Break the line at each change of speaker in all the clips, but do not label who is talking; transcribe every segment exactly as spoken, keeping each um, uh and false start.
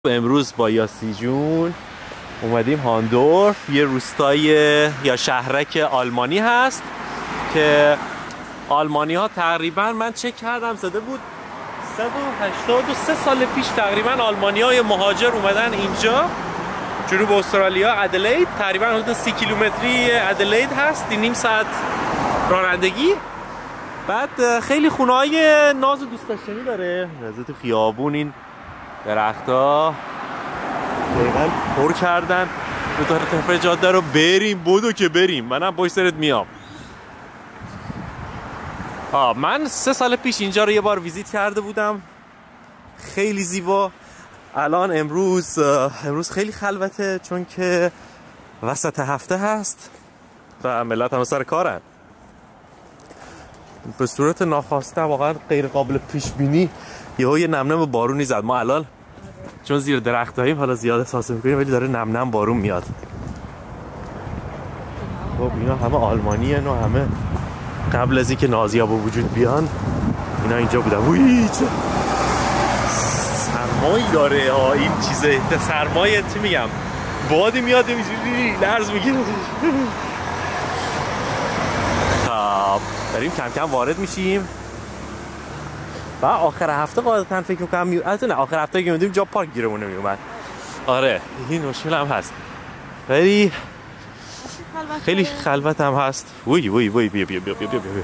امروز با یاسی جون اومدیم هاندورف، یه روستای یا شهرک آلمانی هست که آلمانی ها تقریبا من چک کردم زده بود صد و هشتاد و سه سال پیش تقریبا آلمانی های مهاجر اومدن اینجا جنوب استرالیا. ادلید تقریبا حدود سی کیلومتری ادلید هست، نیم ساعت رانندگی. بعد خیلی خونه های ناز و دوست داشتنی داره، نزدیک خیابون این درختا دقیقا پر کردن دو تا طرف جاده رو. بریم بودو که بریم، منم پشت سرت میام. آه من سه سال پیش اینجا رو یه بار ویزیت کرده بودم، خیلی زیبا. الان امروز امروز خیلی خلوته چون که وسط هفته هست و ملت هم سر کارن. به صورت ناخواسته واقعا غیر قابل پیش بینی یهو یه نم نم بارونی زد. ما الان چون زیر درختاییم حالا زیاد احساس می‌کنیم ولی داره نم نم بارون میاد. خب اینا همه آلمانی هن و همه قبل از اینکه نازی‌ها به وجود بیان اینا اینجا بودن. وی چه سرمایی داره ها این چیزه، سرمایه چی میگم، بادی میاد اینجوری لرز میگیره. خب داریم کم کم وارد میشیم و آخر هفته قاعدتاً فکر میکنم می... البته نه آخر هفته که میدیم جا پارک گیرمون نمیومد. آره این مشکل هم هست ولی خیلی خلوت هم هست. وی وی وی بیا بیا بیا بیا بیا بیا.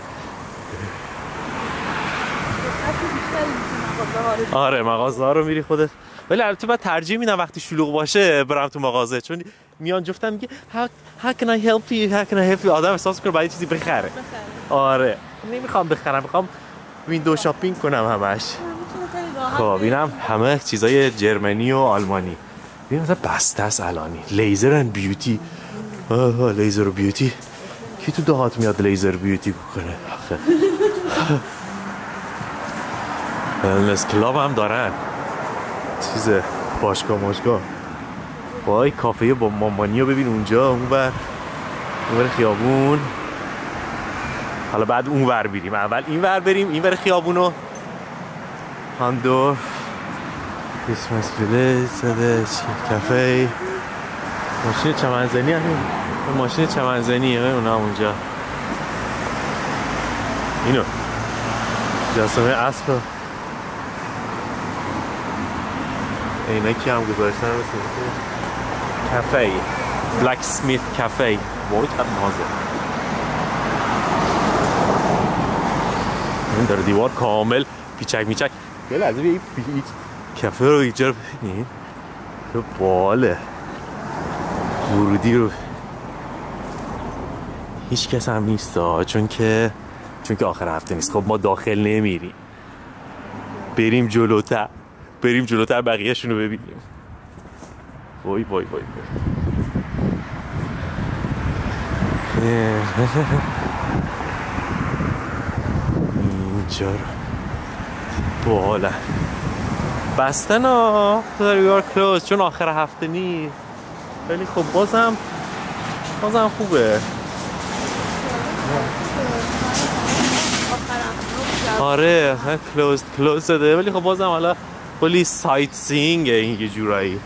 آره مغازه ها رو میری خودت، ولی البته من ترجیح میدم وقتی شلوغ باشه برم تو مغازه، چون میان جفتم میگه how, how can I help you how can I help you آدم احساس کنه باید چیزی بخره. آره نمیخوام بخرم، میخوام ویندو شاپینگ کنم همش. خب اینم همه چیزای جرمنی و آلمانی. ببین مثلا بسته است الانی لیزر اند بیوتی. آه لیزر و بیوتی کی تو دهات میاد لیزر بیوتی بکنه آخه. ولنس کلاب هم دارن، چیز باشگاه ماشگاه. وای کافه با مامانیو ببین اونجا، اون بر اون بر خیابون. حالا بعد اون ور بریم، اول این ور بریم، این ور خیابونو هاندورف کریسمس ویلیج زده کافه. ماشین چمنزنی همین ماشین چمنزنی اونا اونجا. اینو جسمه اسب اینا کی هم گذاشتن مثل کافه بلک سمیت کافه. وای چقدر مازه. این داره دیوار کامل پیچک میچک. یه لحظه بیا این کافه رو اینجا ببینید تو باله ورودی رو هیچ کس هم نیست ها، چون که چون که آخر هفته نیست. خب ما داخل نمیریم، بریم جلوتر بریم جلوتر بقیه شونو ببینیم. وای وای وای اینجا بالا بستن ها داری کلوز چون آخر هفته نیست، ولی خب بازم بازم خوبه. آره کلوز کلوز شده ولی خب بازم حالا کلی سایت سینگ این یه جورایی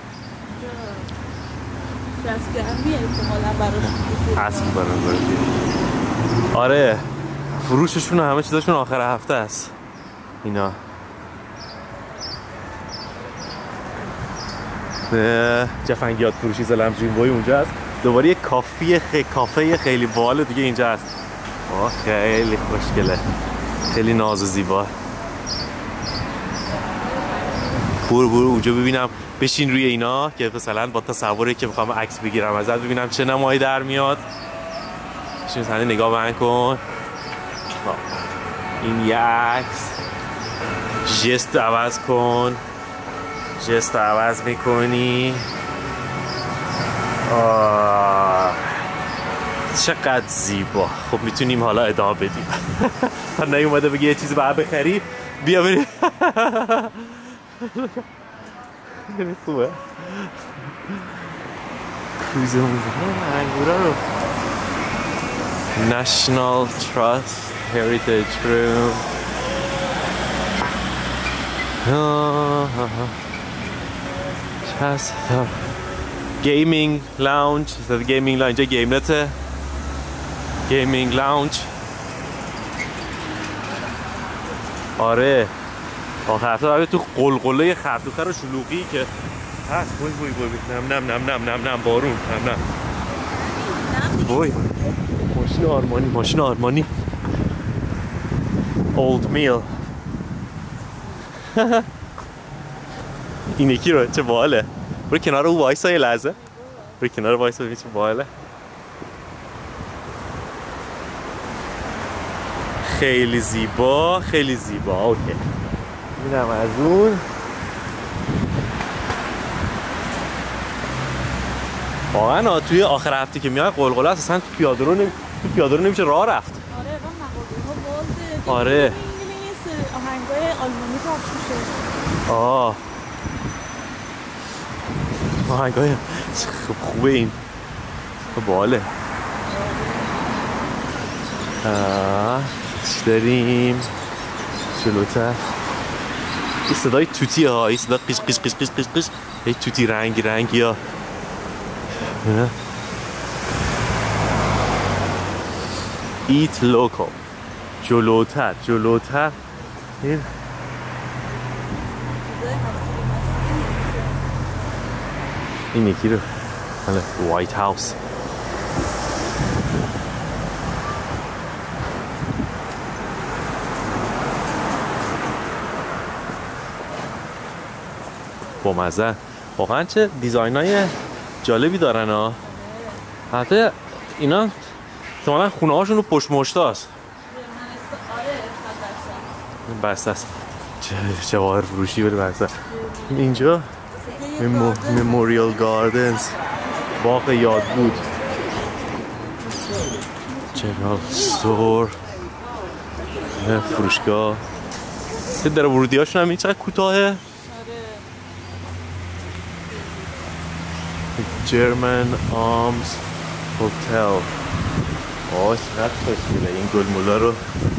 اصلا برای آره فروششون و همه چیزاشون آخر هفته است. اینا جفنگیات فروشی زلم جیم بوی اونجا هست. دوباره یه کافی خی... کافه خیلی باحال دیگه اینجا هست. آه خیلی خوشگله، خیلی ناز و زیبا. برو برو اونجا ببینم، بشین روی اینا که مثلا با تصوری که میخوام عکس بگیرم ازت ببینم چه نمایی در میاد. بشین مثلا نگاه من کن. این یه عکس جست عوض کن، جست عوض میکنی. آه چقدر زیبا. خب میتونیم حالا ادامه بدیم. تا نیومده بگی یه چیزی باید بخری بیا بریم. خیلی خوبه کوزه انگورا رو National Trust Heritage Room. هست. گیمینگ لاونج، گیمینگ لاونج اینجا گیم نته. گیمینگ لاونج. آره آخر هفته تو قلقله خرطوخه رو شلوغی که هست. وای وای وای نم نم نم نم نم نم بارون نم نم. وای ماشین آرمانی ماشین آرمانی اولد میل. این یکی رو چه باحاله. برو کنار او وایسا یه لحظه. برو کنار وایسا ببین چه باحاله. خیلی زیبا خیلی زیبا. اوکی اینم از اون. واقعا توی آخر هفته که میای قلقله است اصلا تو پیاده رو نمی... تو پیاده رو نمیشه راه رفت. آره آره
آهنگای آلمانی پخش میشه.
آه آهنگای خوب خوبه این. باله. آه چی داریم جلوتر؟ این صدای توتی ها. این صدا قیش قیش قیش قیش قیش قیش. این توتی رنگی رنگی ها. ایت لوکال. جلوتر جلوتر این این یکی رو وایت هاوس. با مزه. واقعا چه دیزاین های جالبی دارن ها. حتی اینا احتمالا خونه هاشون رو پشت مشتا است. بسته است جواهر فروشی بره بسته. اینجا مموریال گاردنز باغ یاد بود. جنرال ستور فروشگاه. در ورودی هاشون هم این چقدر کوتاهه. German Arms Hotel. آه چقدر خوشگله این گلمولا رو.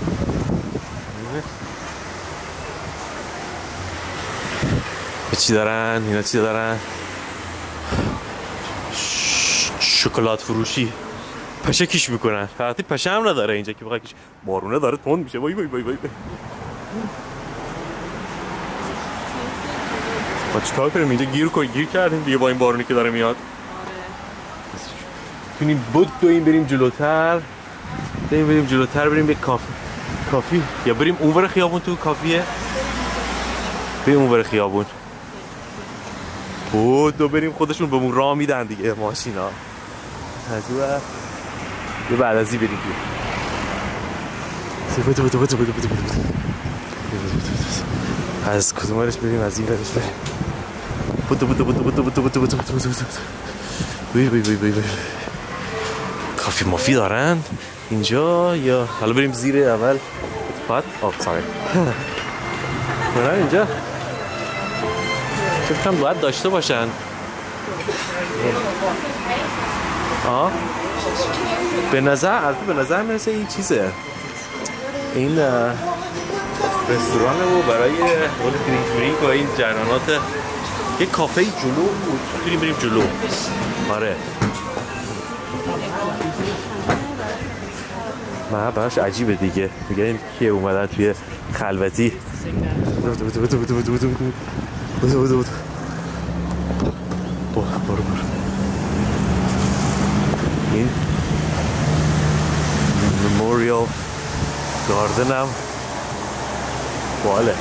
چی دارن؟ اینا چی دارن؟ شکلات فروشی. پشه کش میکنن. فقط پشه هم نداره اینجا که بخوای کش. بارونه داره تند میشه. وای وای وای وای. ما چیکار کنیم اینجا گیر کن گیر کردیم دیگه با این بارونی که داره میاد. کنیم بود دویم بریم جلوتر. بریم بریم جلوتر بریم به کافی. کافی یا بریم اونور خیابون تو کافیه. بریم اونور خیابون. بود دو بریم خودشون بهمون راه میدن دیگه ماشینا. از اون بعد ازی بریم دیگه. بود بود بود بود بود بود. از کدومش بریم از این ورش بریم. بود بود بود بود بود بود بود بود بود. وی وی وی وی. کافی مافی دارن اینجا یا حالا بریم زیر اول بعد آه ساری. برن اینجا. چه کم باید داشته باشن. آه به نظر البته به نظر میرسه این چیزه. این رستورانه و برای اول درینک درینک و این جرانات یه کافه جلو بود. بریم بریم جلو. آره ما براش عجیبه دیگه. میگه این که اومدن توی خلوتی. برو برو. این مموریال گاردن هم باله.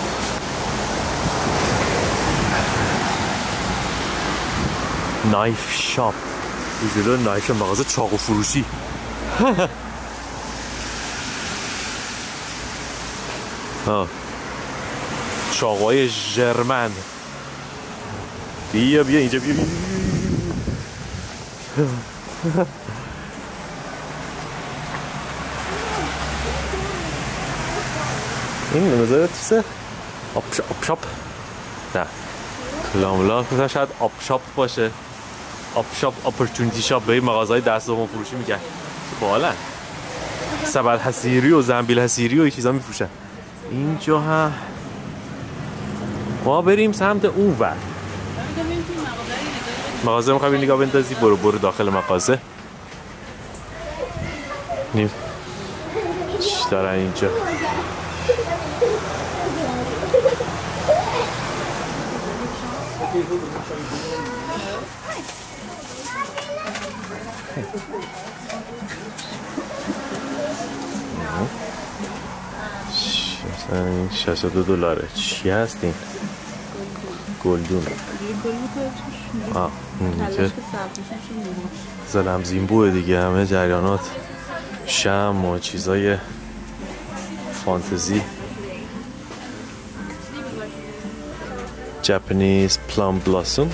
نایف شاپ. جلو نایف شاپ مغازه چاقو فروشی. ها چاقوهای ژرمن. بیا بیا اینجا بیا, بیا. این نظر چیزه؟ آب شاپ؟ نه کلاملا مثلا شاید آب شاپ باشه. آب شاپ اپورتونیتی شاپ به این مغازهای دست دوم فروشی میگن. بالا سبد حصیری و زنبیل حصیری و این چیزا میفروشن. اینجا هم ما بریم سمت اون ور. مغازه میخوای نگاه بندازی؟ برو برو داخل مغازه. نیم چی دارن اینجا؟ شصت و دو دلاره. چی هست این؟ گلدون. آه این که زلم زیمبوه دیگه. همه جریانات شم و چیزای فانتزی. جاپانیز پلام بلاسوم،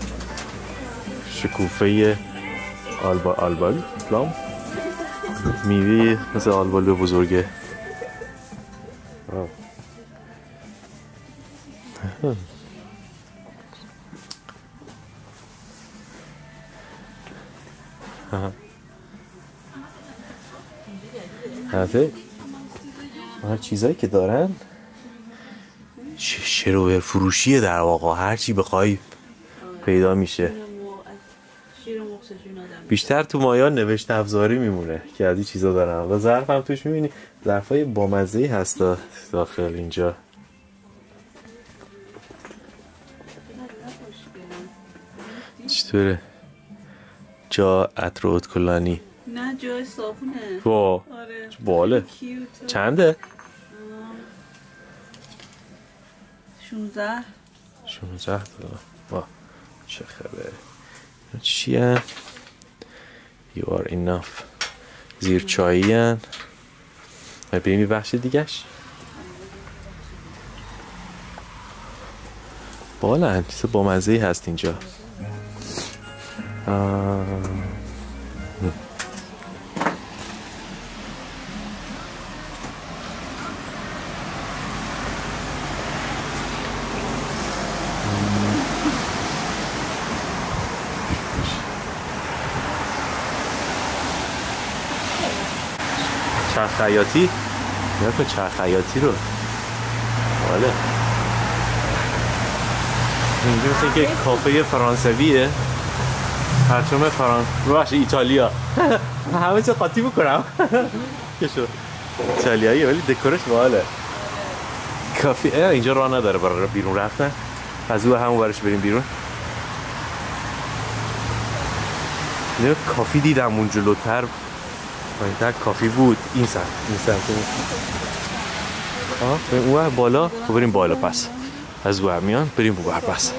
شکوفه آلبا آلبال پلام، میوه مثل آلبالو بزرگه. هفته هر چیزایی که دارن شروع فروشیه در واقع. هر چی بخوای پیدا میشه. بیشتر تو مایا نوشته افزاری میمونه که از این چیزا دارن. و ظرف هم توش میبینی ظرفای بامزه‌ای هست داخل اینجا. چطوره؟ جا عطر و اتکلانی.
نه جای صابونه.
وا
آره.
باله. چنده؟
شونزده.
شونزده دلار. وا چه خبره؟ چیه؟ You are enough. زیر چایی هن. بریم یه بخش دیگهش. بالا چیز با مزهی هست اینجا. آه. چرخ خیاطی؟ نیا کن چرخ خیاطی رو. واله اینجا مثل که کافه فرانسویه. پرچم فرانس باشه ایتالیا. همه چه قاطی بکنم که شد ایتالیایی ولی دکورش باله. کافه اینجا راه نداره برای بیرون رفتن. از او همون برش بریم بیرون. نه کافی دیدم اون جلوتر پایین‌تر کافی بود. این سمت این سمت آه بریم اون بالا. بریم بالا پس از او میان بریم اون پس.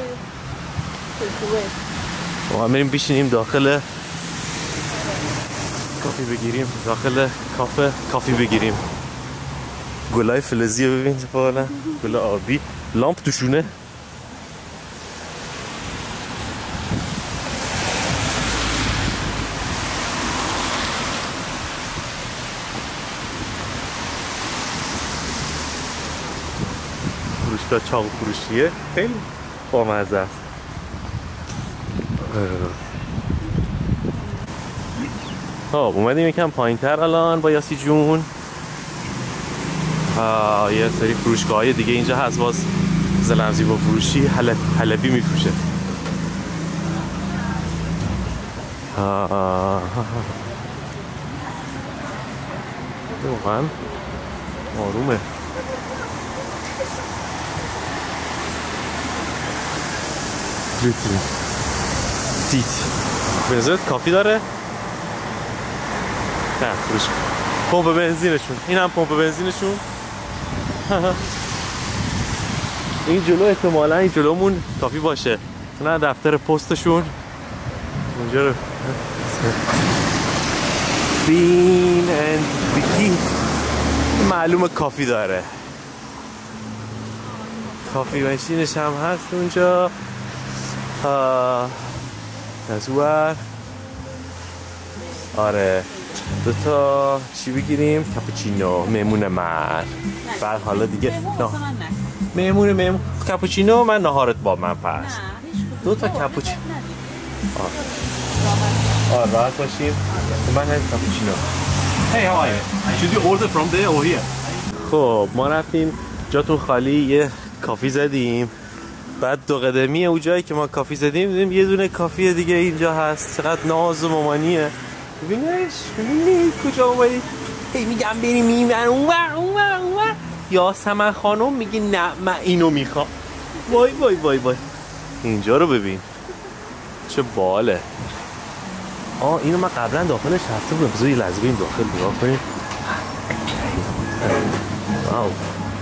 ما بریم بشینیم داخل کافی بگیریم. داخل کافه کافی بگیریم. گلای فلزی رو ببین بالا. گل آبی لامپ توشونه. فروشگاه چاقو فروشیه. خیلی بامزه است. خب اومدیم یکم پایین تر الان با یاسی جون. یه سری فروشگاه های دیگه اینجا هست باز زلمزی با فروشی حلب حلبی میفروشه. واقعا آرومه. لوتری دیت بنزین کافی داره؟ نه فروش پمپ بنزینشون. این هم پمپ بنزینشون. این جلو احتمالا این جلومون کافی باشه. نه دفتر پستشون اونجا رو بین اند بیکی معلومه کافی داره. کافی ماشینش هم هست اونجا. از ور آره دو تا چی بگیریم؟ کاپوچینو میمون من. بعد حالا دیگه نه میمون میمون کاپوچینو من نهارت با من پس دو تا کاپوچینو. آه راحت باشیم. من هم کاپوچینو. Hey how are you? Should you order from there or here? خب ما رفتیم جاتون خالی یه کافی زدیم. بعد دو قدمی اون جایی که ما کافی زدیم دیدیم یه دونه کافی دیگه اینجا هست. چقدر ناز و مامانیه. ببینش ببینید کجا اومدی. هی میگم بریم این ور اون ور اون ور اون ور. یاسمن خانم میگه نه من اینو میخوام. وای وای وای وای. اینجا رو ببین چه باله. آه اینو من قبلا داخلش رفته بودم. بذار یه لحظه بریم داخل نگاه کنیم. واو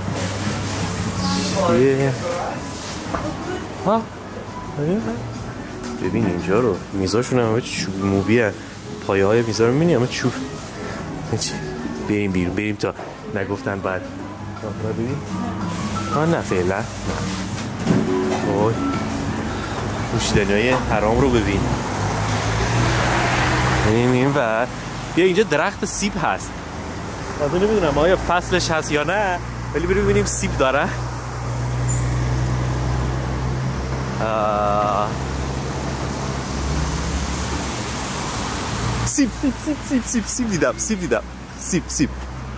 چیه ها ببین اینجا رو. میزاشون همه چوب موبیه. پایه های میزا رو میبینی همه چوب. بریم بیرون بریم تا نگفتن بعد داخل ببین. ها نه فعلا نه. وای نوشیدنی‌های حرام رو ببین. بریم این ور. بیا اینجا درخت سیب هست. من نمیدونم آیا فصلش هست یا نه ولی بریم ببینیم سیب داره. آه. سیب سیب سیب سیب سیب سیب دیدم سیب دیدم سیب سیب.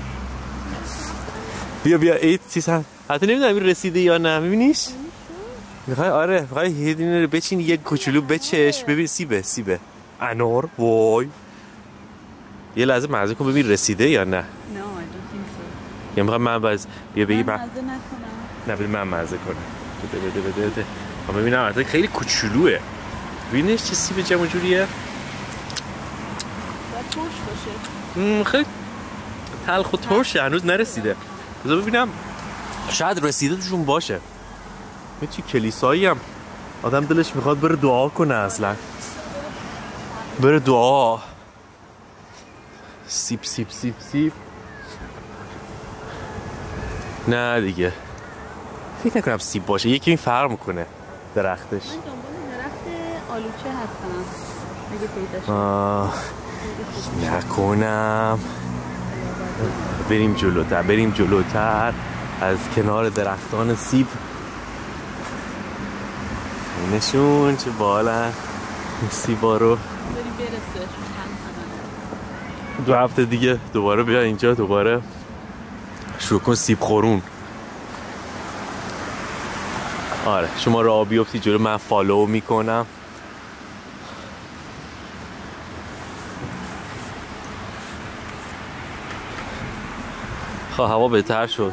بیا بیا ایت چیز هم حتی نمیدونم این رسیده یا نه. میبینیش؟ میخوای آره میخوای یه دونه رو بچین یک کوچولو بچش ببین. سیبه سیبه انار. وای یه لحظه مزه کن ببین رسیده یا نه.
No, I don't think so.
یا میخوام من باز بیا بگی
من
من
مزه نکنم.
نه ببین من مزه کنم. بده بده بده بده. من ببینم البته خیلی کوچولوئه. ببینش چه سیب جمع جوریه.
باید ترش باشه.
خیلی تلخ و ترشه هنوز نرسیده. بذار ببینم شاید رسیده توشون باشه. یه چی کلیسایی هم آدم دلش میخواد بره دعا کنه اصلا. بره دعا. سیب سیب سیب سیب. نه دیگه فکر نکنم سیب باشه. یکی این فرق میکنه درختش.
من دنبال درخت آلوچه هستم اگه پیدا شد.
آه نکنم. بریم جلوتر بریم جلوتر از کنار درختان سیب. اینشون چه بالن سیبا رو.
بریم برسه.
دو هفته دیگه دوباره بیا اینجا دوباره شروع کن سیب خورون. آره شما راه بیفتی جلو من فالو میکنم. خب هوا بهتر شد.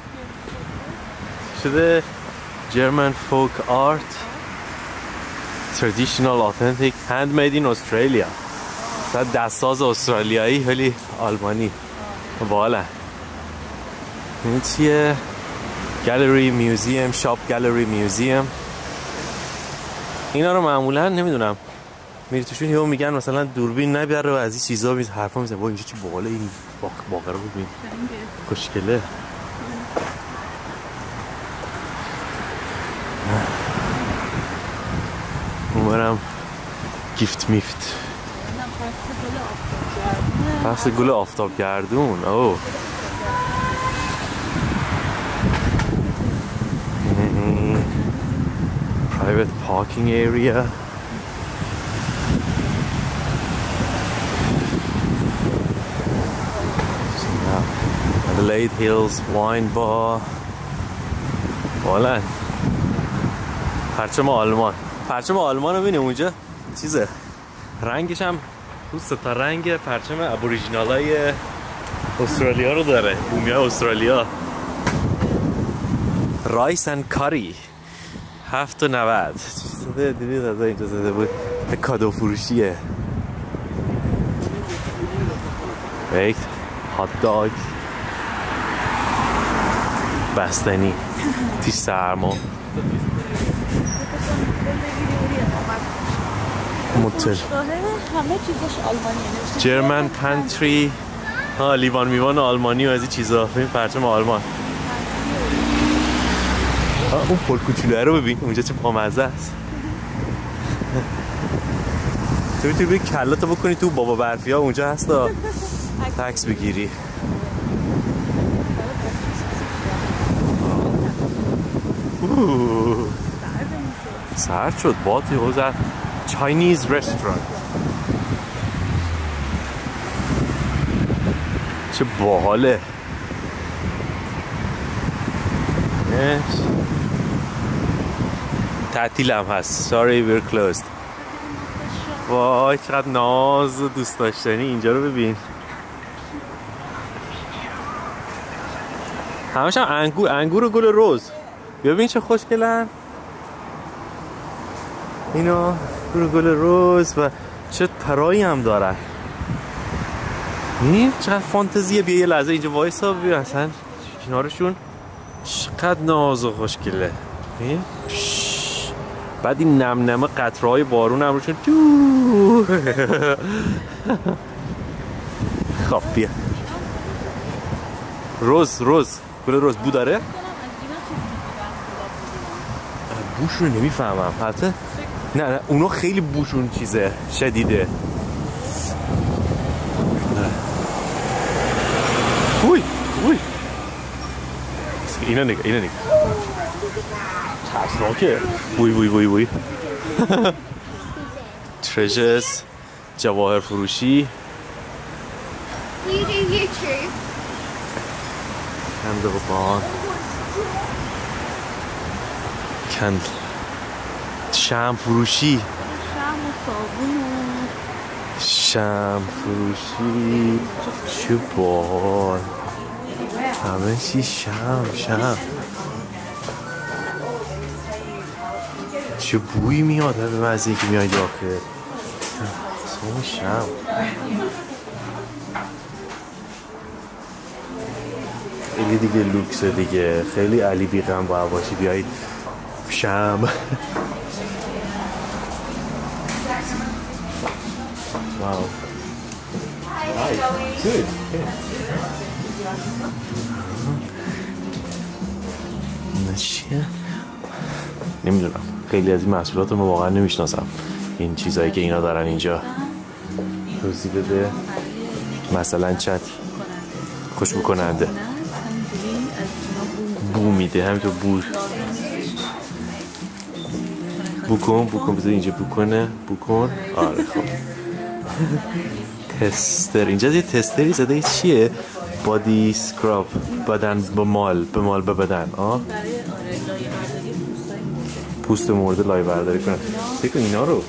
شده German folk art traditional authentic handmade in Australia. دستساز استرالیایی ولی آلمانی. بالا این چیه؟ گالری میوزیم شاپ گالری میوزیم. اینا رو معمولا نمیدونم میری توشون یهو میگن مثلا دوربین نبره و از این چیزا میز حرفا میزنه. وای اینجا چی بالا این باقره بود ببین خوشگله. اونورم گیفت میفت. بحث گل آفتاب گردون. اوه private parking area. Adelaide Hills wine bar. والا پرچم آلمان. پرچم آلمان رو ببینیم اونجا چیزه رنگش هم تو سه تا رنگ پرچم ابوریجینال های استرالیا رو داره. بومیای استرالیا. رایس اند کاری هفت و نود. چیزه دیدید از اینجا زده بود کادو فروشیه. بیک هات داگ بستنی تیش سرما موتل
همه چیزش آلمانیه.
جرمن پنتری. ها لیوان میوان آلمانی و از این چیزا. ببین پرچم آلمان. اون پل کوچولو رو ببین اونجا چه بامزه است. تو میتونی بری کلاتو بکنی تو بابا برفی ها اونجا هستا تکس بگیری. سرد شد باد یهو زد. چاینیز رستوران. چه باحاله. تعطیل هم هست. Sorry we're closed. وای چقدر ناز و دوست داشتنی. اینجا رو ببین. همش هم انگور انگور و گل روز. ببین چه خوشگلن اینا. گل گل روز و چه ترایی هم دارن. این چقدر فانتزیه. بیا یه لحظه اینجا وایسا ببین اصلا کنارشون چقدر ناز و خوشگله. این بعد این نم نمه قطرهای بارون هم روشون تو. خب بیا روز روز گل روز بو داره. بوشون نمیفهمم حتی. نه نه اونو خیلی بوشون چیزه شدیده. اوی اوی اینا نگاه اینا نگاه ترسناکه. وی وی وی وی ترژرز جواهر فروشی. کندل بان کندل شم فروشی. شم فروشی چه بار همه چی شم شم. چه بویی میاد به مزه که میاد داخل. سوم شم. خیلی دیگه لوکسه دیگه. خیلی علی بیغم باید باشی بیایید شم. واو. Good. چیه؟ نمیدونم. خیلی از این محصولات رو واقعا نمیشناسم. این چیزایی که اینا دارن اینجا. توضیح بده. مثلا چت خوشبو کننده. بو میده همینطور بو. بو کن بو کن بذار اینجا بو کنه بو کن. آره خب. تستر اینجا یه تستری زده. چیه؟ بادی سکراب. بدن به مال به مال به بدن. آه پوست مرده لایه برداری کنن. فکر اینا رو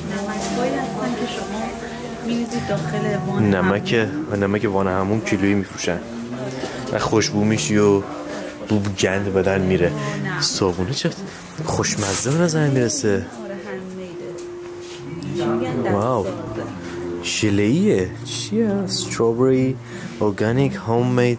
نمک نمک وان همون کیلویی میفروشن و خوشبو میشی و بو گند بدن میره. صابونه چه خوشمزه به نظر میرسه. واو ژله‌ایه. چیه؟ استرابری ارگانیک هوممید.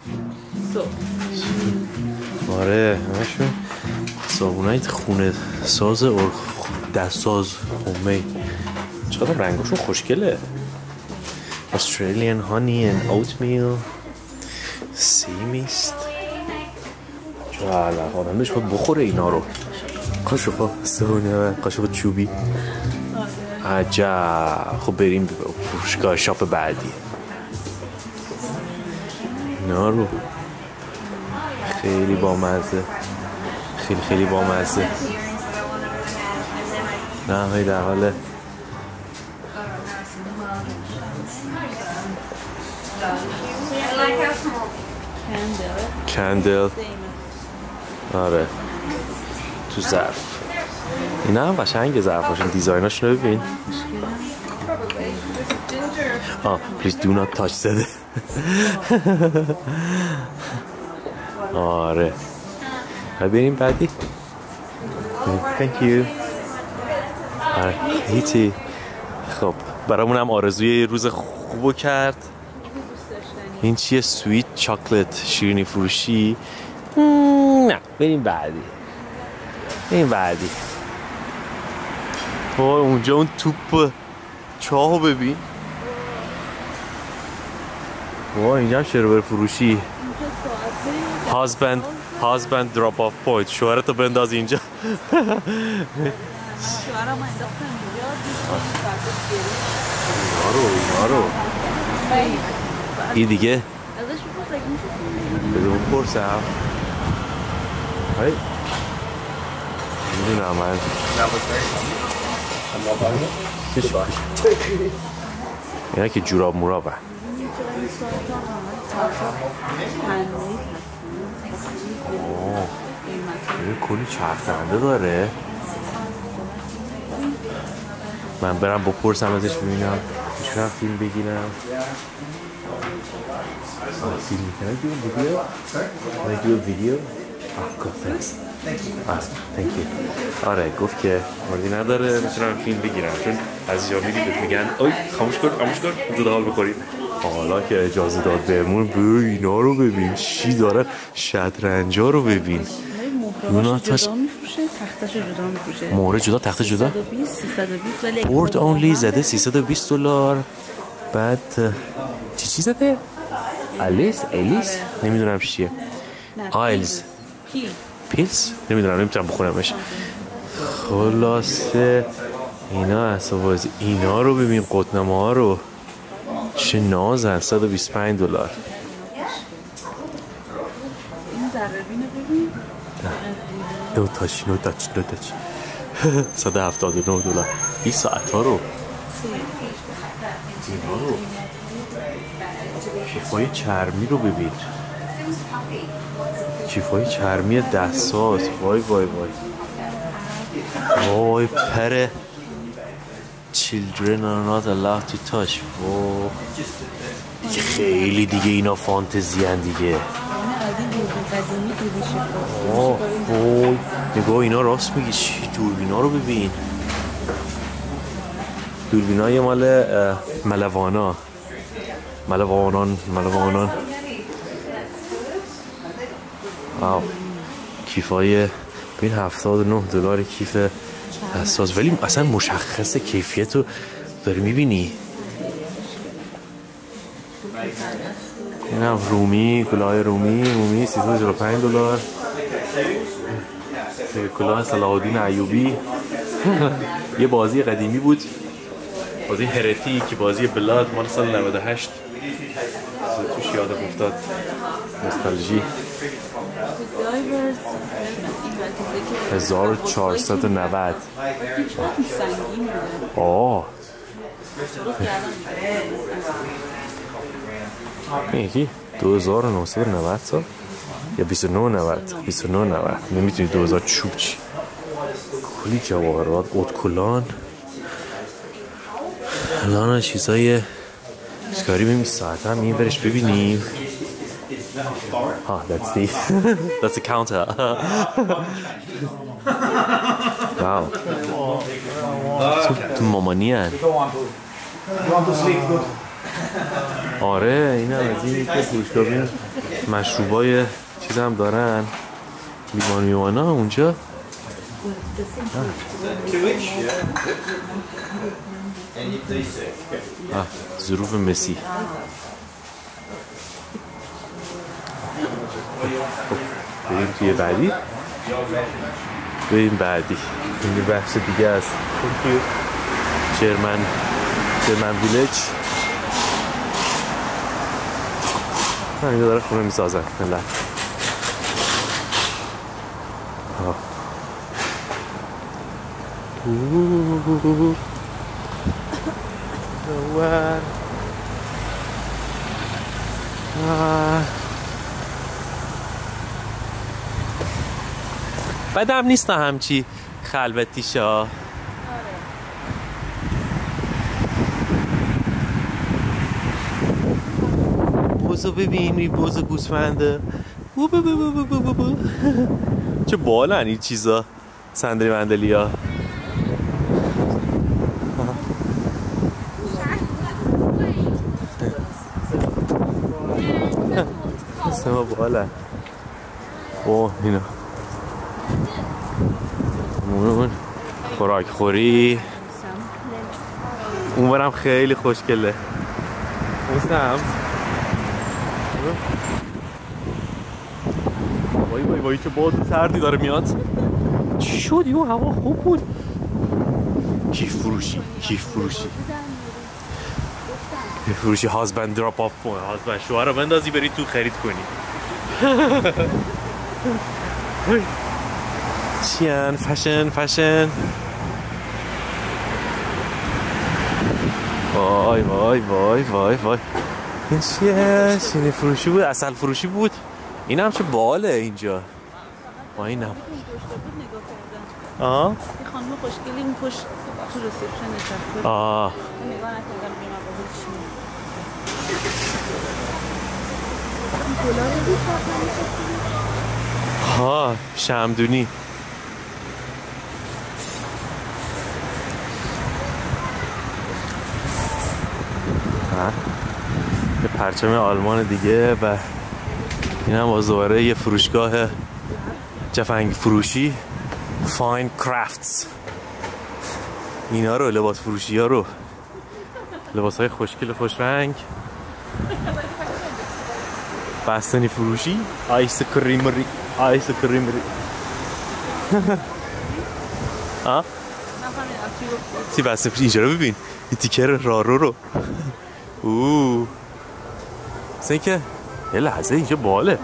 آره همشون صابونای خونه ساز و دست ساز هوممید. چقدر رنگشون خوشگله. Australian honey and oatmeal. سی میست. چقدر آدم بهش باید بخوره اینا رو. قاشقا سونه قاشق چوبی. عجب. خب بریم فروشگاه شاپ بعدی. اینا رو خیلی بامزه. خیلی خیلی بامزه. نه هی در حاله کندل. آره تو ظرف. اینا هم قشنگه ظرفاشون. دیزایناشون رو ببین. آه پلیز دو نات تاچ زده. آره بریم بعدی. Thank you. آره هیچی. خب برامون هم آرزوی روز خوبو کرد. این چیه؟ سویت چاکلت شیرینی فروشی. نه بریم بعدی. بریم بعدی. وای اونجا اون توپ چاهو ببین. وای اینجا هم شرور فروشی. husband husband drop off point. شوهرتو بنداز اینجا.
شوهرم انداختن اینجا.
اینا رو اینا رو این دیگه بدون پرسم. های میدونم من اینا که جوراب مراب هم کلی چرخنده داره. من برم بپرسم ازش ببینم میشونم فیلم بگیرم. فیلم میکنم بیون ویدیو؟ Can I do a video? Ah, God, thanks. Ah, thank you. آره گفت که مردی نداره میتونم فیلم بگیرم چون از جا میدید میگن اوی خاموش کن خاموش کن زود حال بخورید. حالا که اجازه داد بهمون بو اینا رو ببین چی دارن شطرنجا رو ببین.
مهرهاش جدا میفروشه تختش جدا میفروشه.
مهره جدا تخت جدا؟
سیصد و بیست سیصد و بیست ولی
بورد اونلی زده سیصد و بیست دلار. بعد چی چی زده؟ الیس الیس نمیدونم چیه. آیلز
پیل
پیلز نمیدونم نمیتونم بخورمش. خلاصه اینا اساس اینا رو ببین قطنمه ها رو چه نازن. صد و بیست و پنج دلار.
این ذره‌بین رو ببین
نو تاچ نو تاچ نو تاچ صد و هفتاد و نه دلار. این ساعت ها رو اینا رو کیفای چرمی رو ببین. کیفای چرمی دستاز. وای وای وای وای پر children are not allowed to touch. وای دیگه خیلی دیگه اینا فانتزی هن دیگه. آه وای نگاه اینا راست میگی چی دوربینا رو ببین. دوربینای مال ملوانا ملوانان ملوانان. واو کیفای ببین هفتاد و نه دلار کیف اساس ولی اصلا مشخصه کیفیت رو داری میبینی. اینم رومی کلاه رومی رومی سیصد و چهل و پنج دلار. کلاه صلاح الدین ایوبی یه بازی قدیمی بود بازی هرتیک بازی بلاد مال سال نود و هشت توش یادم افتاد نوستالژی. هزار و چهارصد و نود. آه یکی دو هزار و نهصد و نود سال یا بیست و نه نود بیست و نه نود نمیتونی دو هزار چوب چی. کلی جواهرات اتکلان الان چیزای چیکاری ببینیم ساعت هم این برش ببینیم. ها that's the that's the counter. واو تو مامانی هن. آره این هم از این که فروشگاه بین مشروبای چیز هم دارن لیوان میوان ها اونجا. آه ظروف مسی. بریم توی بعدی بریم بعدی این یه بحث دیگه است. جرمن جرمن ویلج اینجا داره خونه میسازن ملت. اوه نوار بدم نیست همچی خلوتی شا. بوزو ببین این بوز گوسفنده چه بالن این چیزا صندلی مندلی ها. اسم بالن اوه اینا اون خوراک خوری اون برم خیلی خوشگله. اون سمت وای وای وای چه باد سردی داره میاد. چی شد یو هوا خوب بود. کیف فروشی کیف فروشی کیف فروشی هازبند دراپ آف کن. هازبند شوهر رو بندازی بری تو خرید کنی. چیان فشن فشن. وای وای وای وای وای این چیه؟ شینی فروشی بود عسل فروشی بود. این هم چه باله اینجا. با این هم
آه
این
خانم خوشگلی اون پشت تو ریسپشن نشسته.
آه
نگاه نکردم به مغازه چیه.
ها شمدونی. ها یه پرچم آلمان دیگه و این هم باز دوباره یه فروشگاه جفنگ فروشی فاین کرافتس. اینا رو لباس فروشی ها رو لباس های خوشگل خوش رنگ بستنی فروشی آیس کریمری آیس کریمری ها تی بستنی فروشی. اینجا رو ببین این تیکر رارو رو اوه مثل که یه لحظه اینجا باله.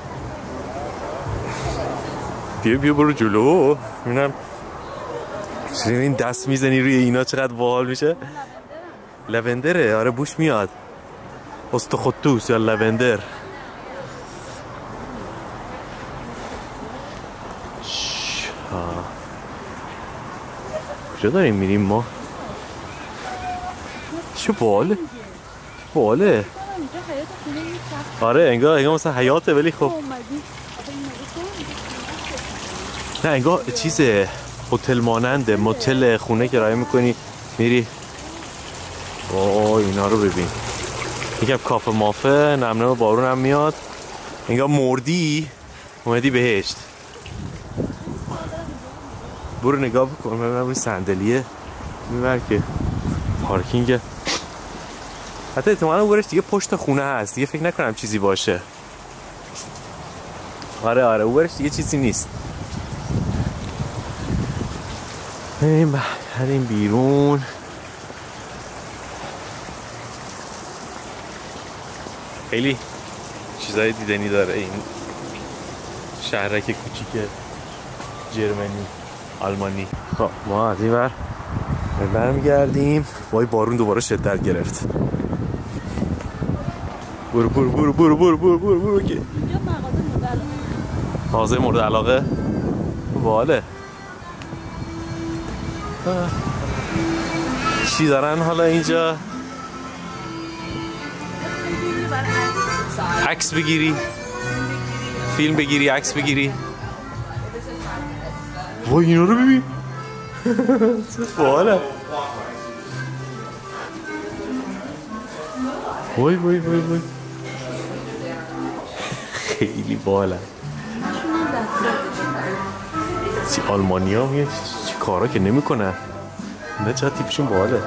بیا بیا برو جلو ببینم چرا این دست میزنی روی اینا چقدر باحال میشه. لوندره آره بوش میاد. استخوتوس یا لوندر. کجا داریم میریم ما؟ چه باله باله. آره انگار انگار مثلا حیاته ولی خب نه انگار چیزه هتل ماننده. موتل خونه کرایه میکنی میری. اوه اینا رو ببین. یکم کافه مافه نمنم بارون هم میاد. انگار مردی اومدی بهشت. برو نگاه بکن ببینم روی صندلیه میبر که پارکینگ. حتی احتمالا برش دیگه پشت خونه هست دیگه فکر نکنم چیزی باشه. آره آره او برش دیگه چیزی نیست. بریم بریم بیرون. خیلی چیزای دیدنی داره این شهرک کوچیک جرمنی آلمانی. خب ما از این ور برمیگردیم. وای بارون دوباره شدت گرفت. برو برو برو برو برو برو برو برو که
اینجا مغازه مورد علاقه.
مغازه مورد علاقه باله. چی دارن حالا اینجا؟ عکس بگیری، فیلم بگیری، عکس بگیری. وای اینا رو ببین. باله. وای وای وای وای خیلی باله. چی آلمانی ها میگه چی کارا که نمی کنن. نه چه تیپشون باله.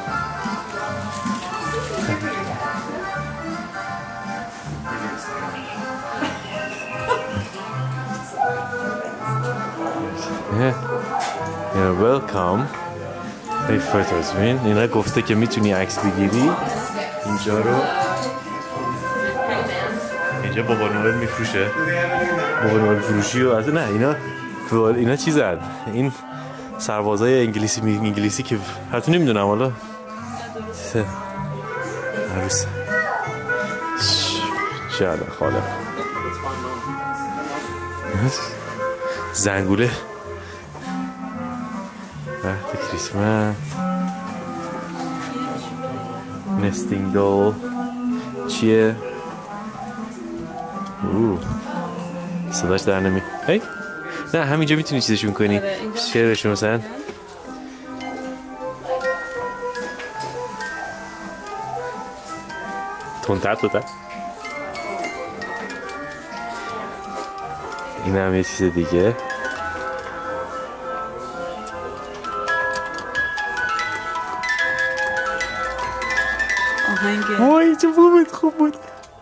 You're welcome. ای فوتوز بین. اینا گفته که میتونی عکس بگیری اینجا رو. اینجا بابا نوئل میفروشه. بابا نوئل فروشی و از نه اینا اینا چیزن. این سربازای انگلیسی می انگلیسی که حتی نمیدونم حالا عروس چه خالق زنگوله وقت کریسمس. نستینگ دول چیه؟ اوه صداش در نمی هی؟ نه همینجا میتونی چیزشون کنی. شعرشون مثلا تونتر تونتر. این هم یه چیز دیگه.
آهنگ
وای چه بود خوب بود.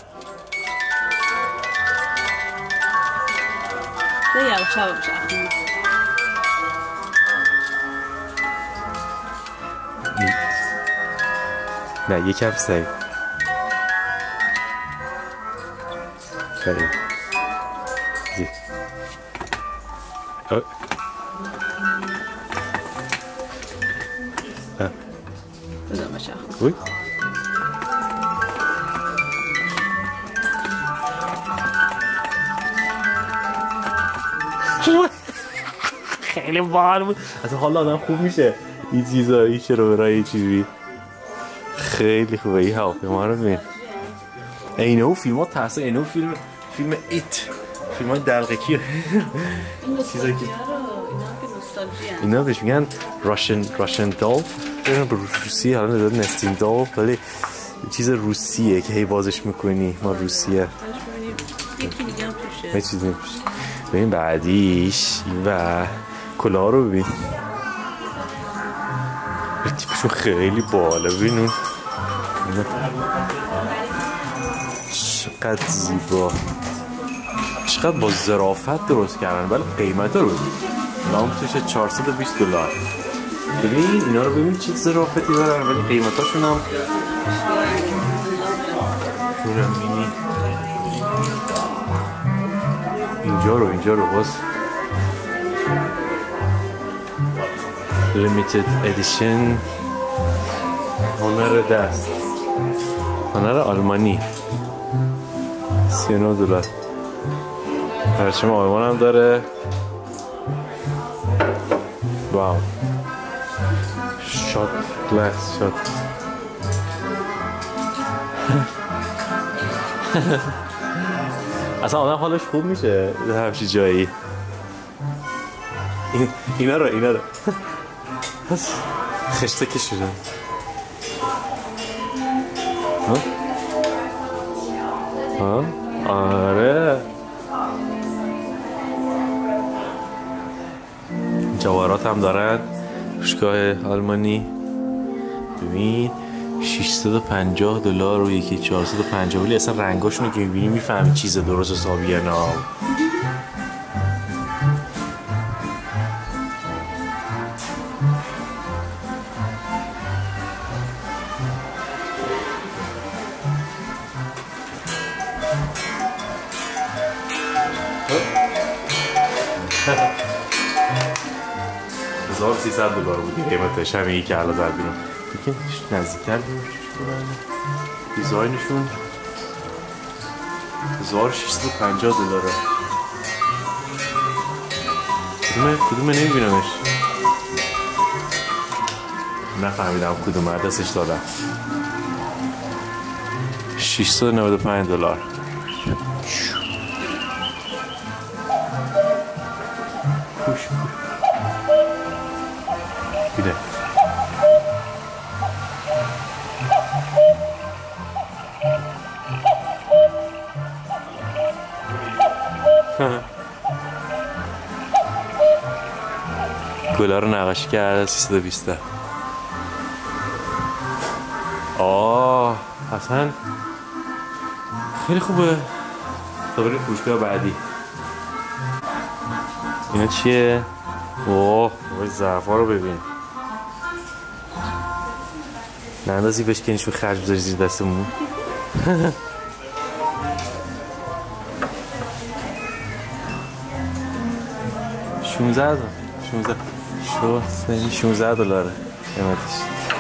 ده یواش یواش
نه یکم سعی سعی زی آه
بذار بشه
وی خیلی باحال بود. اصلا حالا آدم خوب میشه این چیزا این چرا برای چیزی خیلی خوبه. این هواپیما رو ببین. اینه او فیلم ها تحصیل اینه او فیلم فیلم ایت فیلم های دلقکی چیزایی که اینا بهش میگن راشن راشن دال روسی. حالا نداد نستین دال ولی چیز روسیه که هی بازش میکنی ما روسیه
یکی دیگه هم توشه.
چیزی میشه. ببین بعدیش و کلاه رو ببین تیپشون خیلی بالا. ببین اون چقدر زیبا چقدر با ظرافت درست کردن. ولی قیمت رو ببین نام توشه چهارصد و بیست دلار. ببین اینا رو ببین چه ظرافتی دارن ولی قیمتاشون هم شوره مینی. اینجا رو اینجا رو باز لیمیتد ادیشن هنر دست هنر آلمانی سی و نه دلار. پرچم آلمان هم داره. واو شات گلاس شات اصلا آدم حالش خوب میشه همچین جایی. این اینا رو اینا رو خشته کشیدن. ها آره جواهرات هم دارن. فروشگاه آلمانی ببین ششصد و پنجاه دلار و یکی چهارصد و پنجاه. ولی اصلا رنگاشون رو که میبینی میفهمی چیز درست حسابیه نه. هزار و سیصد دلار بودی قیمتش همه ای که الان در بیرون. دیگه نزدیکتر بیرون دیزاینشون هزار و ششصد و پنجاه دلاره. کدومه کدومه نمیبینمش نفهمیدم کدومه دستش دادم. ششصد و نود و پنج دلار. پوش بیده گلا رو نقاشی کرده سیصد و بیست. آه اصلا خیلی خوبه. تا بریم فروشگاه بعدی. اینا چیه؟ اوه وای ظرفا رو ببین. نندازی بشکنیشون خرج بذاری زیر دستمون. شونزده شونزده شو سنی شونزده دلاره قیمتش.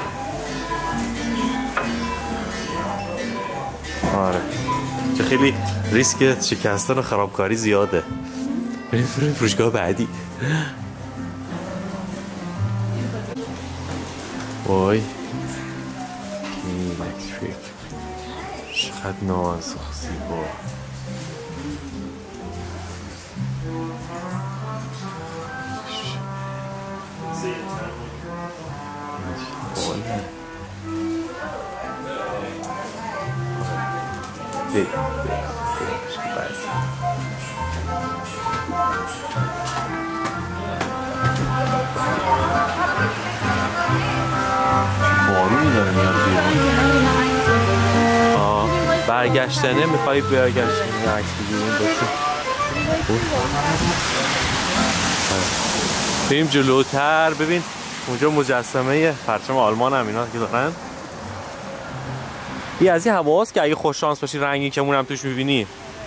آره چه خیلی ریسک شکستن و خرابکاری زیاده. بریم فروشگاه بعدی. وای این الکتریک چقدر نازک زیبا. Big, big, big spice. بارونی داره میاد بیرون. آه برگشتنه میخوایی برگشتنه عکس بگیریم باشه. بریم جلوتر ببین اونجا مجسمه پرچم آلمان هم اینا که دارن. این از این هواست که اگه خوش شانس باشی رنگی که هم توش میبینی.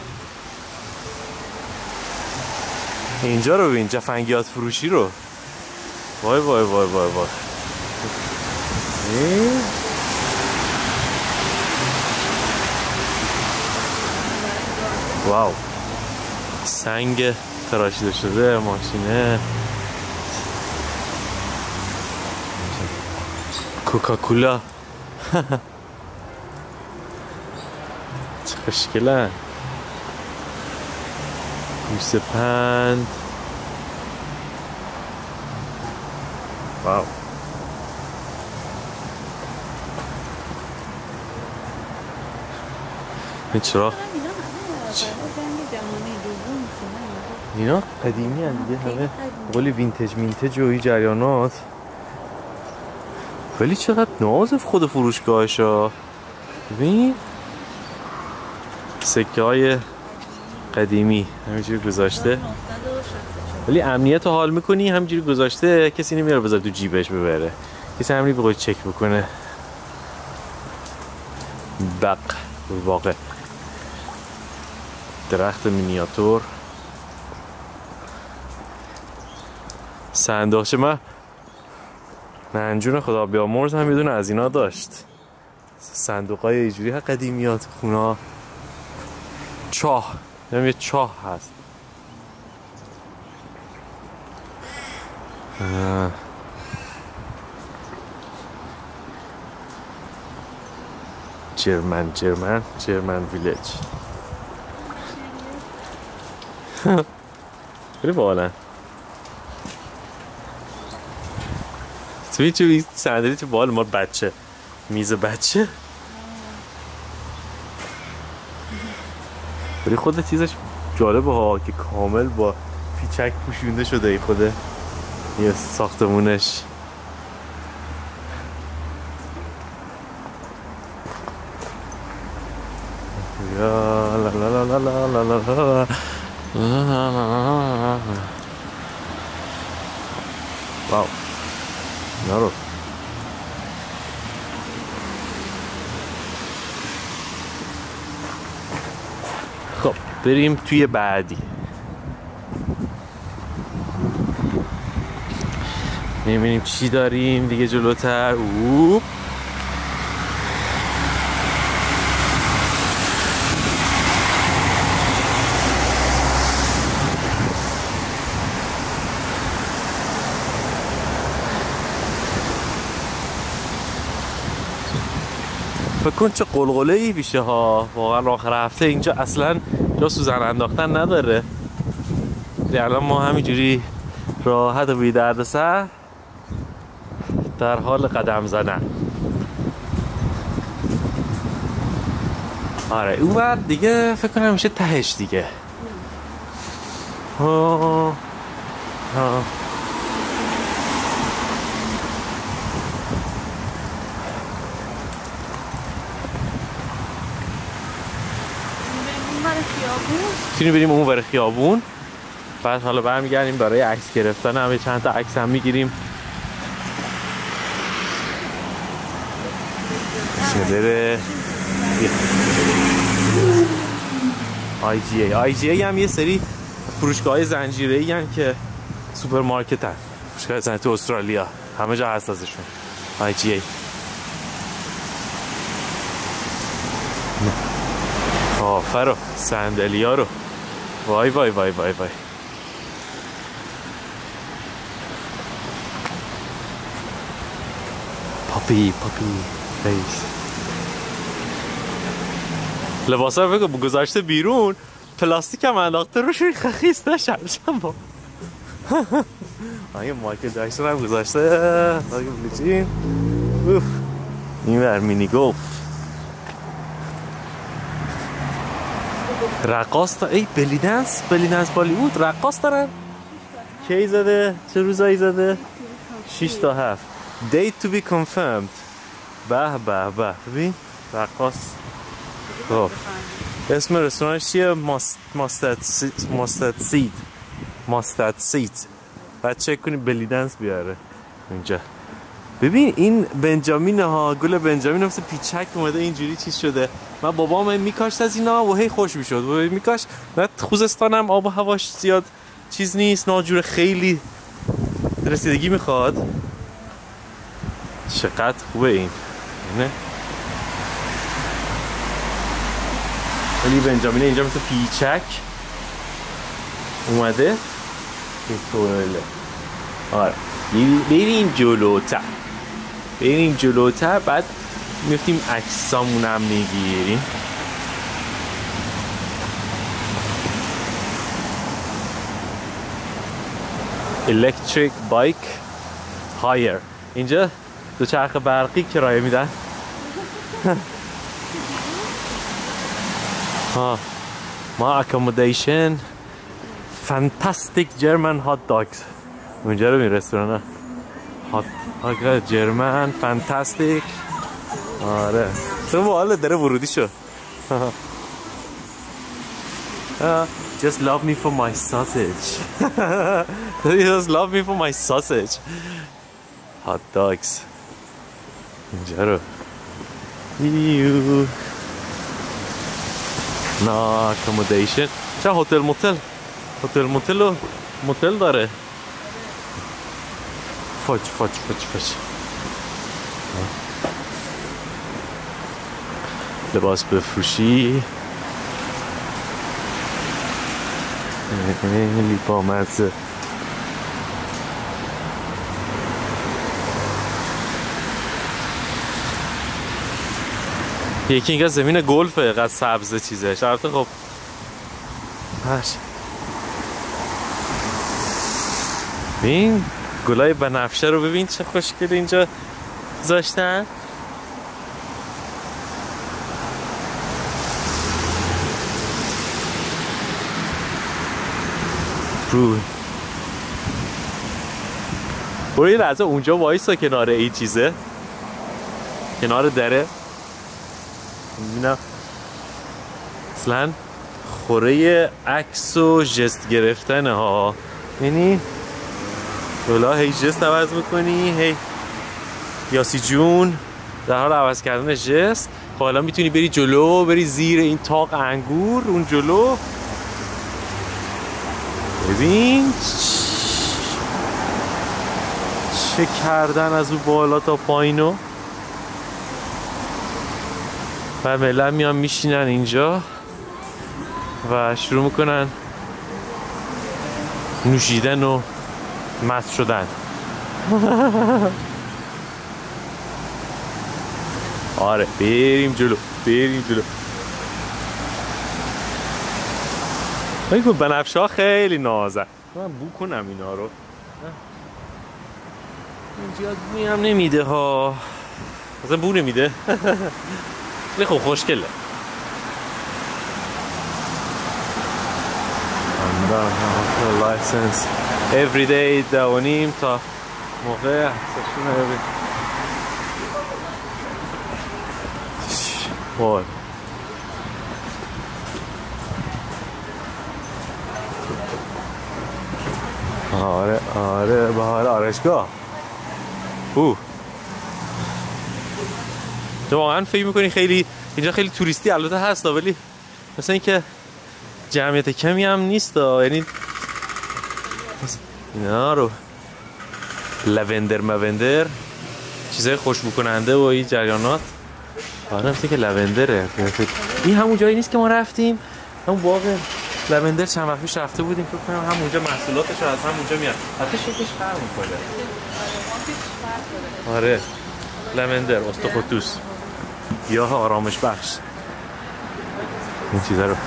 اینجا رو ببین جفنگیات فروشی رو. وای وای وای وای وای واو سنگ تراشیده شده ماشینه کوکاکولا چه خوشگلن. گوسه پند. واو. این چرا؟ اینا قدیمی هم دیگه، همه قولی وینتج مینتج و این جریانات. ولی چقدر نازف خود فروشگاهش ها. ببین سکه های قدیمی همینجوری گذاشته، ولی امنیت رو حال میکنی همینجوری گذاشته، کسی نمیاره بذاره تو جیبش ببره، کسی همینی بخواد چک بکنه. بق واقع درخت مینیاتور. صندوقچه من ننجون خدا بیامرز هم میدونه از اینا داشت، صندوق های اینجوری ها قدیمیات خونا. چاه نمیم یه چاه هست. آه. جرمن جرمن جرمن ویلیج. خیلی باحالن. توی چه صندلی چه باحال، مال بچه، میز بچه. ولی خود چیزش جالبه ها که کامل با پیچک پوشونده شده. ای خود یه ساختمونش. یا لا لا لا لا لا لا لا. واو نارو. خب بریم توی بعدی. میبینیم چی داریم دیگه جلوتر. اوه فکر کن چه قلقله‌ای بیشه ها. واقعا آخر هفته اینجا اصلا جا سوزن انداختن نداره. الان ما همینجوری راحت و بی دردسر در حال قدم زدن. آره اون ور دیگه فکر کنم میشه تهش دیگه. آه. آه. میتونیم بریم اون ور خیابون. بعد حالا برمیگردیم برای عکس گرفتن. هم چند تا عکس هم میگیریم. بره آی جی ای. آی جی ای هم یه سری فروشگاه زنجیره‌ای هستن که سوپرمارکت هست. فروشگاه زنجیره‌ای تو استرالیا همه جا هست ازشون. آی جی ای آفر و صندلیا رو. وای وای وای وای وای. پاپی پاپی فیس. لباسا رو بگو گذاشته بیرون، پلاستیک هم انداخته روش خیس نشم با. آیه مایکل جکسون هم گذاشته. آیه بلیچین. اوف این بر مینی گولف. رقاص تا ای بلی دنس بلی دنس بالیوود رقاص دارن. کی زده؟ چه روزایی زده؟ شش تا هفت. Date to be confirmed. به به به. ببین رقاص. خب اسم رستورانش چیه؟ ماسترد ماسترد سید. ماسترد سید. بعد چک کنی بلی دنس بیاره اینجا. ببین این بنجامین ها، گل بنجامین مثل پیچک اومده اینجوری چیز شده. من بابام میکاشت از اینا و هی خوش میشد و میکاشت. نه خوزستانم آب و هواش زیاد چیز نیست، ناجور خیلی رسیدگی میخواد. چقدر خوبه این نه؟ ولی بنجامین اینجا مثل پیچک اومده این طوله. آره بریم جلوتر. بریم جلوتر، بعد میفتیم عکسامون هم میگیریم. Electric bike hire. اینجا دوچرخه برقی کرایه میدن. ها ما accommodation fantastic German hot dogs. اونجا رو می رستوران hot dog German fantastic. آره تو باحال داره ورودی شد. Just love me for my sausage. Just love me for my sausage. Hot dogs. اینجا رو یو نه accommodation. چه هتل موتل هتل موتل و موتل داره. فاج فاج فاج فاج. لباس بفروشی خیلی بامزه. یکی اینگه زمین گلفه قد سبزه چیزه شرطه. خب هش ببین گلای بنفشه رو ببین چه خوشگل اینجا گذاشتن. رو برو یه لحظه اونجا وایسا کنار این چیزه، کنار دره میبینم اصلا خوره عکس و جست گرفتنه ها. یعنی دولا هی جست عوض میکنی، هی یاسی جون در حال عوض کردن جست. خب حالا میتونی بری جلو، بری زیر این تاق انگور اون جلو. ببین چه کردن از اون بالا تا پایینو. و ملت میان میشینن اینجا و شروع میکنن نوشیدن و مست شدن. آره بریم جلو بریم جلو. بگو بنفشه ها خیلی نازن. من بو کنم اینا رو. اینجا بوی هم نمیده ها، اصلا بو نمیده. خیلی خوب خوشگله. لایسنس every day دوانیم تا موقع سشون رو وای آره آره بهار آرشگاه. او تو واقعا فکر میکنی خیلی اینجا خیلی توریستی البته هست ولی مثلا اینکه جمعیت کمی هم نیست، یعنی اینا رو لوندر موندر چیزای خوشبو کننده و این جریانات. آره مثل که لوندره. این همون جایی نیست که ما رفتیم، همون باغ لوندر چند وقت پیش رفته بودیم فکر کنم همونجا محصولاتش رو از همونجا میاد. حتی شکلش فرق میکنه. آره لوندر استخوتوس گیاه آرامش بخش. این چیزا رو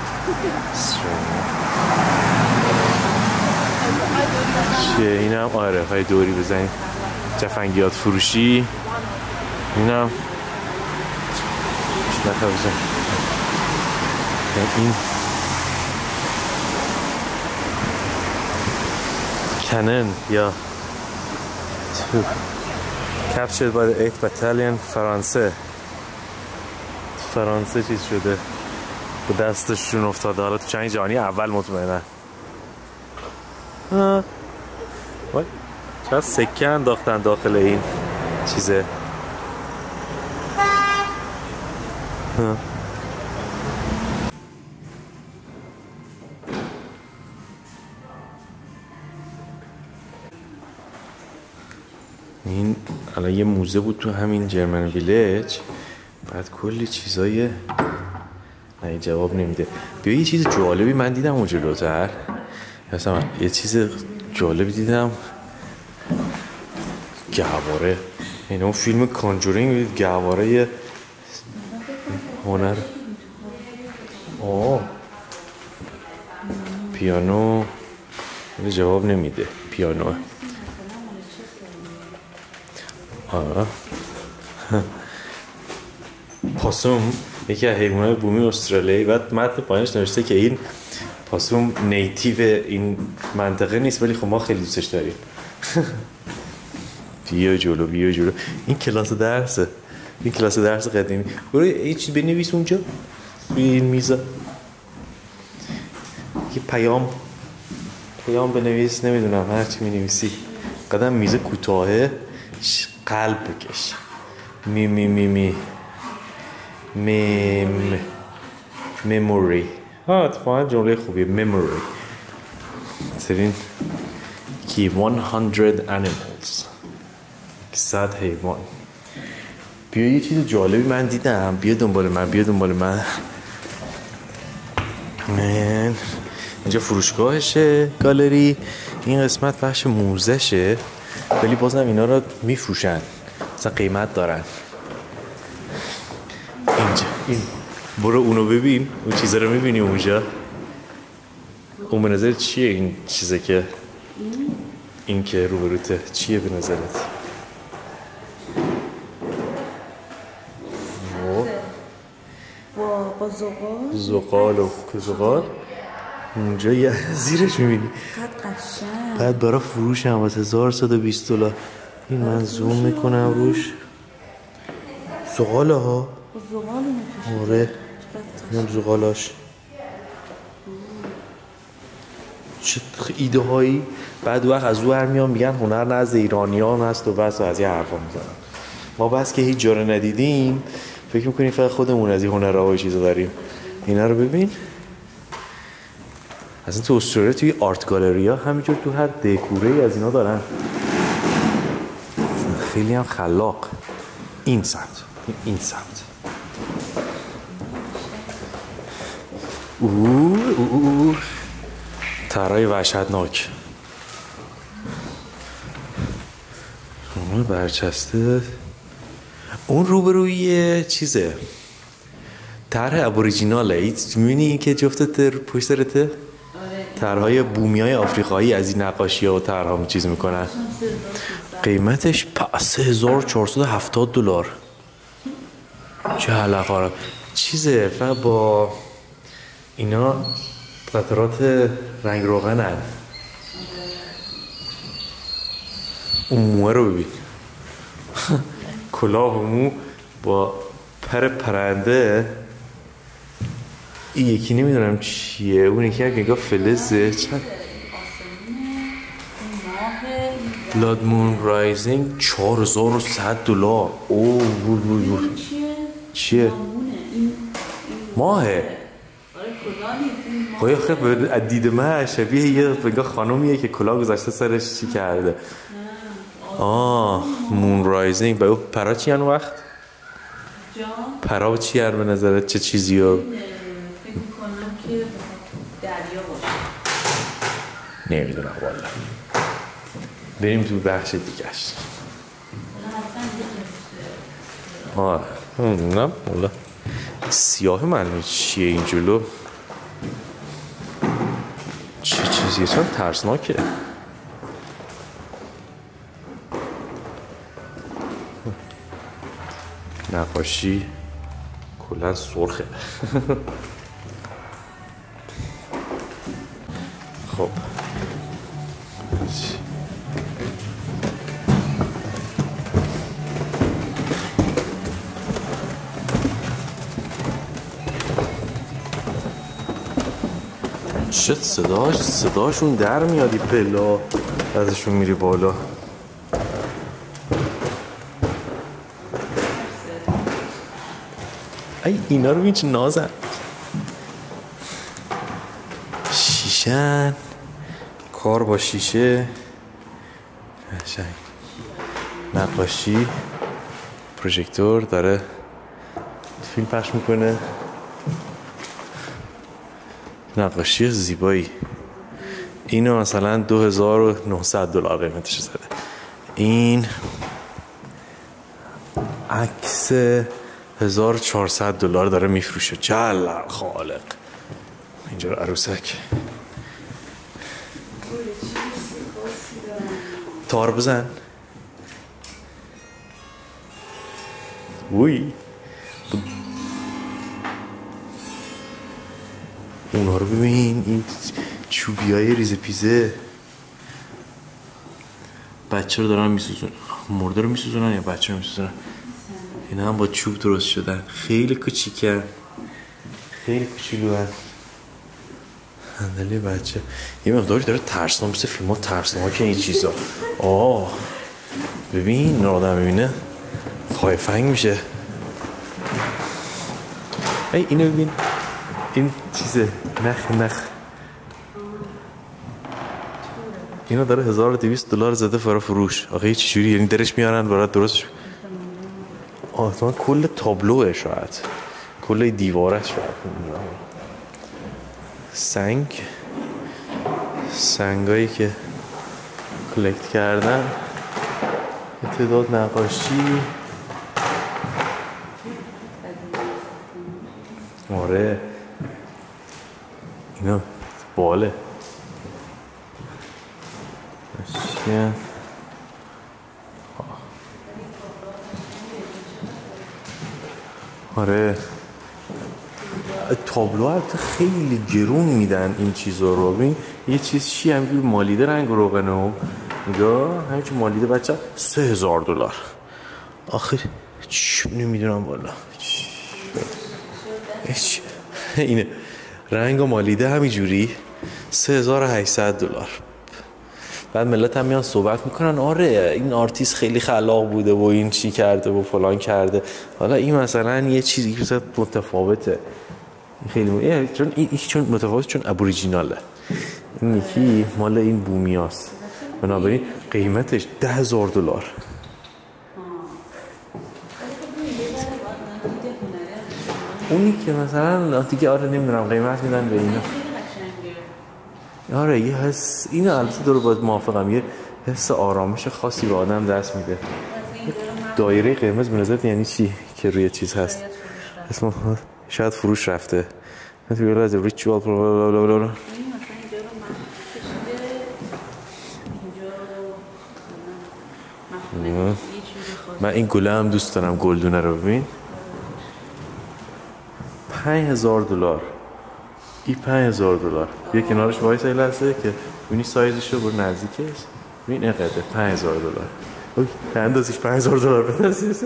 چیه اینم؟ آره پای دوری بزنیم. جفنگیات فروشی اینم نخواه بزن. این کنن یا تو captured by the eighth battalion فرانسه. فرانسه چیز شده به دستشون افتاده. حالا تو جنگ جهانی اول مطمئنن. وای چقدر سکه انداختن داخل این چیزه. ها. این الان یه موزه بود تو همین جرمن ویلیج، بعد کلی چیزای نه جواب نمیده. بیا یه چیز جالبی من دیدم اون جلوتر، مثلا یه چیز جالبی دیدم گهواره این اون فیلم کانجورینگ گهواره هنر. آه پیانو جواب نمیده. پیانو آه پاسوم یکی از حیوانات بومی استرالیایی. بعد متن پایینش نوشته که این پاسوم نیتیو این منطقه نیست ولی خب ما خیلی دوستش داریم. بیا جلو بیا جلو. این کلاس درسه. این کلاس درس قدیمی. برو یه چیز بنویس اونجا روی این میزه. یه پیام پیام بنویس. نمیدونم هر چی می‌نویسی. قدم میزه کوتاهه. قلب بکش. می می می می مم memory. ها اتفاقا جمله خوبیه. memory. ترین کی hundred animals. صد حیوان. بیا یه چیز جالبی من دیدم. بیا دنبال من بیا دنبال من. من اینجا فروشگاهشه. گالری. این قسمت بخش موزهشه ولی بازم اینا رو میفروشن. مثلا قیمت دارن. اینجا این برو اونو ببین. اون چیزا رو میبینی اونجا. اون به نظر چیه این چیزه که این که روبروته چیه به نظرت؟
با با زغال
زغال و زغال اونجا یه زیرش میبینی.
قد قشنگ.
بعد برای فروش هم واسه هزار و صد و بیست دلار. این من زوم میکنم روش. زغاله ها.
زغال میکشه.
آره اینم زغالاش. چه ایده هایی. بعد وقت از او میان میگن هنر نزد ایرانیان هست و بس و از یه حرفا میزنن. ما بس که هیچ جا رو ندیدیم فکر میکنیم فقط خودمون از این هنرها و چیزا داریم. اینا رو ببین. اصلا تو استرالیا توی آرت گالری ها همینجور تو هر دکوره ای از اینا دارن. خیلی هم خلاق. این سمت این سمت. اوه اوه اوه طرای وحشتناک. اون برچسته. اون روبروی چیزه طرح ابوریجیناله. میبینی این که جفتت پشت سرته؟ طرحهای بومیای آفریقایی از این نقاشی ها و طرحها چیز میکنن. قیمتش سه هزار و چهارصد و هفتاد دلار. چه حلقه چیزه. فقط با اینا قطرات رنگ روغنن. اون موه رو ببین. کلاه مو با پر پرنده. این یکی نمیدونم چیه. اون یکی هم که نگاه فلزه. چند بلاد مون رایزینگ چهار هزار و صد دلار. اوه بول بول بول. چیه؟ ماهه. خواهی خیلی از دید من شبیه یه بگاه خانومیه که کلاه گذاشته سرش چی کرده. آه مون رایزینگ. با پرا چی هن وقت؟ پرا چی هن به نظرت؟ چه چیزی ها؟
فکر میکنم که دریا باشه.
نمیدونم والا. بریم تو بخش دیگهش. آه نمیدونم والا. سیاه معلومه چیه این جلو. چه چیزیه؟ چند ترسناکه. نقاشی کلا سرخه. خب چه صداش صداشون در میادی پلا ازشون میری بالا. ای اینا رو ببین چه نازن. شیشن کار با شیشه. قشنگ. نقاشی پروژکتور داره فیلم پخش میکنه. نقاشی زیبایی. اینو مثلا دو هزار و نهصد دلار قیمتش زده. این عکس هزار و چهارصد دلار داره میفروشه. جل خالق. اینجا عروسک تار بزن. وی اونها رو ببین، این چوبی های ریزه پیزه. بچه رو دارن میسوزن، مرده رو میسوزنن یا بچه رو میسوزنن. اینا هم با چوب درست شدن، خیلی کوچیکن، خیلی کوچولو هست. صندلی بچه یه مقداری داره ترسناک، مثل فیلم ها ترسناکه این چیزا. آه ببین این آدم ببینه خایفنگ میشه. ای اینو ببین، این چیزه نخ نخ اینو داره هزار و دویست دلار زده فرا فروش. آخه چه جوری یعنی درش میارن برات درست؟ آه کل تابلوه، شاید کل دیواره، شاید سنگ سنگایی که کلکت کردن، تعداد نقاشی. آره اینا باله. چیه؟ آره تابلو البته خیلی گرون میدن این چیزا رو. ببین یه چیز چی همینجور مالیده رنگ روغنه و نگاه همینجور مالیده بچه سه هزار دلار. آخر چی نمیدونم والا اینه رنگ و مالیده همینجوری سه هزار و هشتصد دلار. بعد ملت هم میان صحبت میکنن آره این آرتیست خیلی خلاق بوده و این چی کرده و فلان کرده. حالا این مثلا یه چیزی که متفاوته، خیلی م... چون این چون متفاوت، چون ابوریجیناله. این یکی مال این بومیاست، بنابراین قیمتش ده هزار دلار. اونی که مثلا دیگه آره نمیدونم قیمت میدن به اینا. آره یه حس اینو البته دور باید موافقم، یه حس آرامش خاصی به آدم دست میده. دایره قرمز به نظرت یعنی چی که روی چیز هست؟ اسم شاید فروش رفته. مثلا از ریچوال بلا بلا بلا. من این گله هم دوست دارم، گلدونه رو ببین. پنج هزار دلار. این پنج هزار دلار. بیا کنارش وایس این لحظه که ببینی سایزش رو برو نزدیکش. ببین اینقدر پنج هزار دلار. اوکی اندازش پنج هزار دلار بندازیش.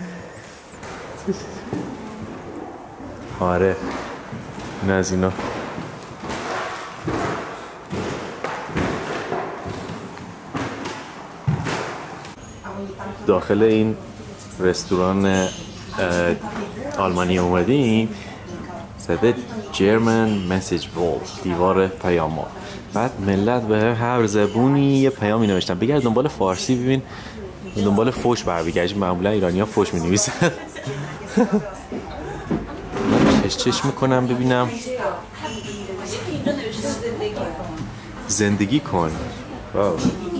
آره این از اینا. داخل این رستوران آلمانی اومدیم، زده جرمن مسیج بورد، دیوار پیاما. بعد ملت به هر زبونی یه پیامی نوشتن. بگرد دنبال فارسی ببین، دنبال فوش برمیگردی. معمولا ایرانی ها فوش می نویسن. من چش چش میکنم ببینم. زندگی کن. واو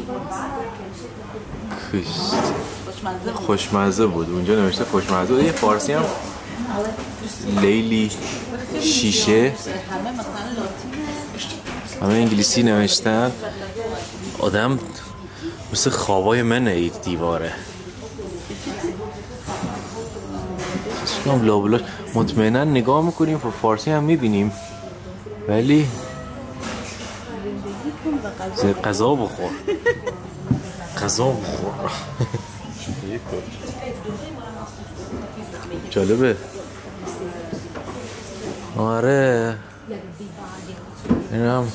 خوشمزه بود. اونجا نوشته خوشمزه بود. یه فارسی هم لیلی شیشه، همه انگلیسی نوشتن. آدم مثل خوابای منه این دیواره. شما لابلاش مطمئنا نگاه میکنیم و فارسی هم میبینیم، ولی غذا بخور غذا بخور. جالبه. آره اینم